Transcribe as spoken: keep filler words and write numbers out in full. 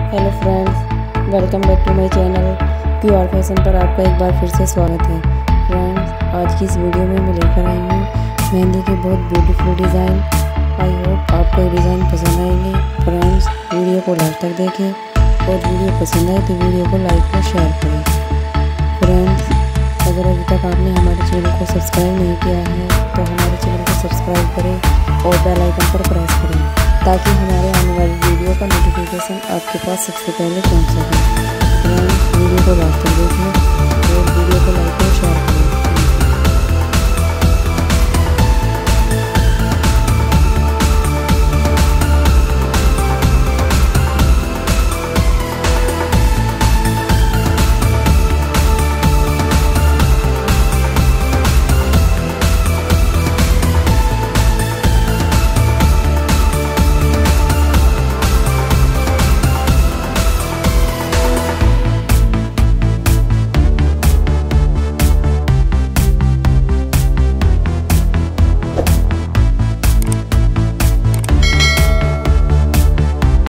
Hello friends, welcome back to my channel Q R fashion पर आपका एक बार फिर से स्वागत है। फ्रेंड्स, आज की इस वीडियो में मैं लेकर आई हूँ मेहंदी के बहुत ब्यूटीफुल डिज़ाइन। आई होप आपको ये डिज़ाइन पसंद आएंगे। फ्रेंड्स, वीडियो को लास्ट तक देखें और वीडियो पसंद आए तो वीडियो को लाइक और शेयर करें। फ्रेंड्स, अगर अभी तक आपने हमारे चैनल को सब्सक्राइब नहीं किया है तो हमारे चैनल को सब्सक्राइब करें और बेल आइकन पर प्रेस करें ताकि हमारे आने वाली वीडियो का नोटिफिकेशन आपके पास सबसे पहले पहुंच सके। फ्रेंड्स, वीडियो को लास्ट तक देखें और वीडियो को लाइक